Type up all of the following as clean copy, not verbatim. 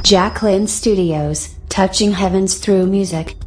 JAK Lens Studios, touching heavens through music.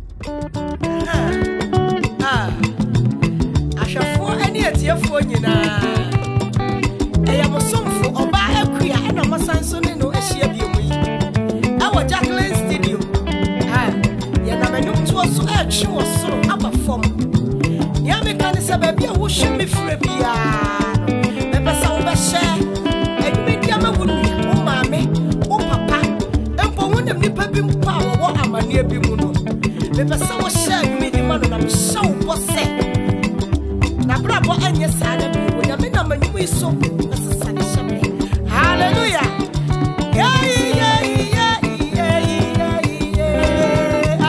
Obaa Akua and Amasanso no Asia Biwi. Our JAK Lens Studio. Yanamenu to us so actual so upper form. Yamikan is a baby who should be free. Never saw a share. And maybe I'm a woman, oh, mammy, oh, papa. And for one of the baby power, what am I near Bimuno? Never saw a share, you made the man, and I'm so what's said. Nabrabo and your son, and when I'm in a new so. Hallelujah. Yeah, yeah, yeah, yeah, yeah, yeah.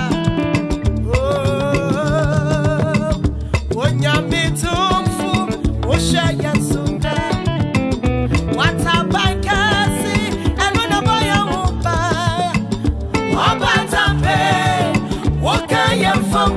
Oh, when you meet him, what shall you soon? What's a banker's and when a boy won't buy? What about a pay? What can you for?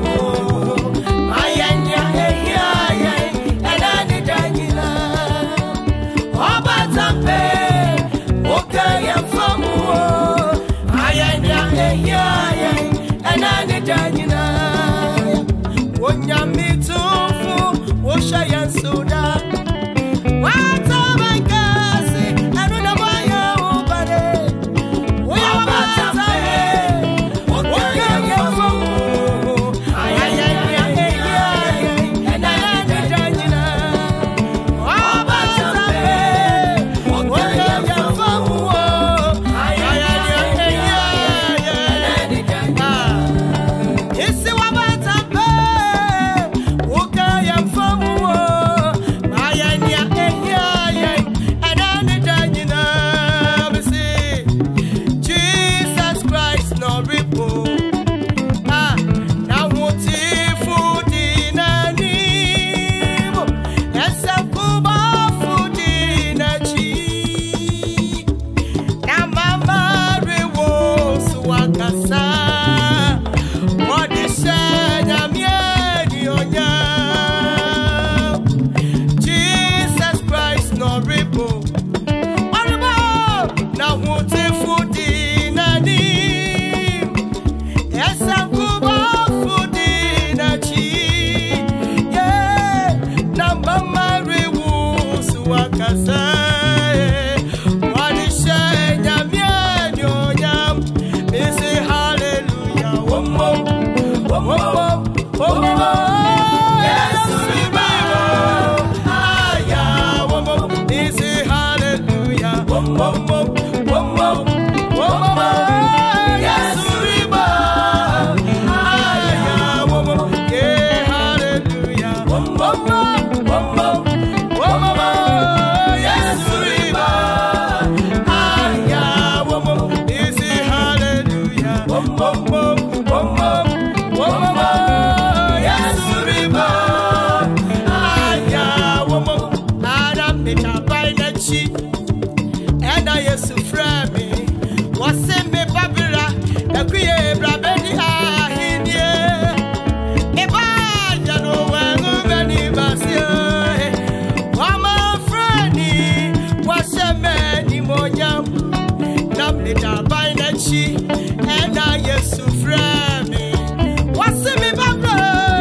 And I used to frame me. What's in me, Papa?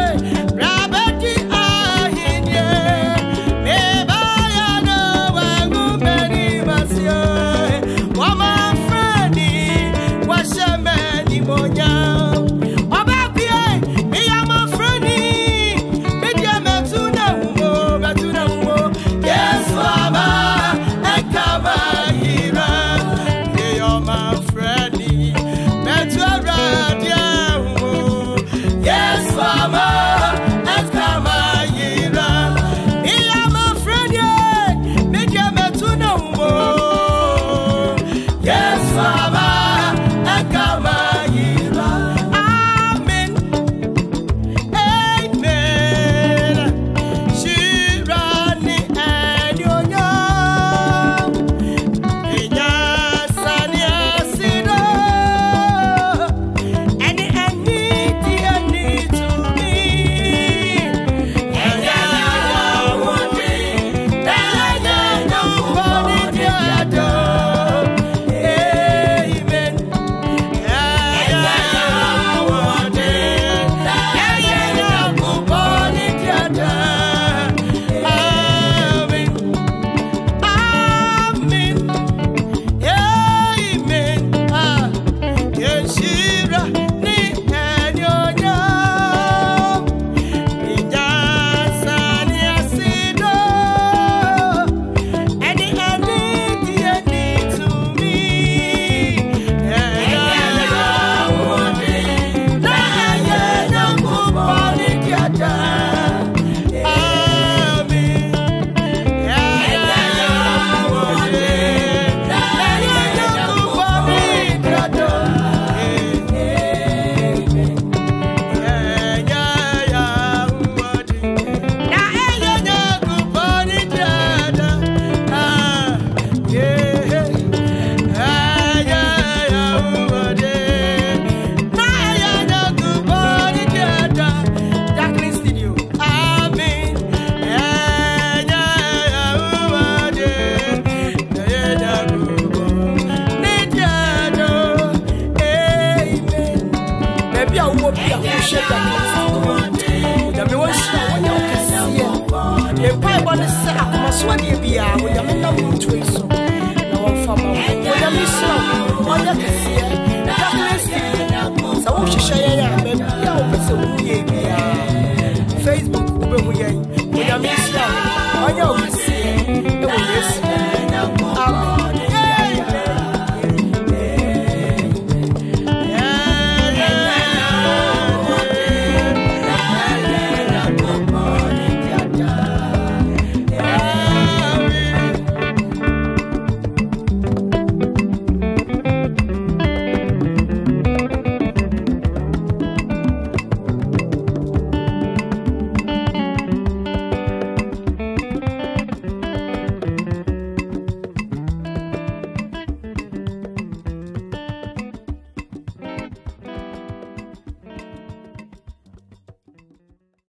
Rabbi, I in ye. Maybe I know I'm many, Monsieur. What my friend, what's a man, Moya? Obaa Akua, me, I'm a friend. Me, I'm a tuna, yes, Mama, and come here. You're my friend. share JAK Lens. The me want share when you can see it. The pipe on the set Kumasi wa dey bia. We am na mu to so. Na won fama. We am share on you can see it. JAK Lens. So we share ya me ya o pese wo dey bia. Facebook we be hu ye. We am share on you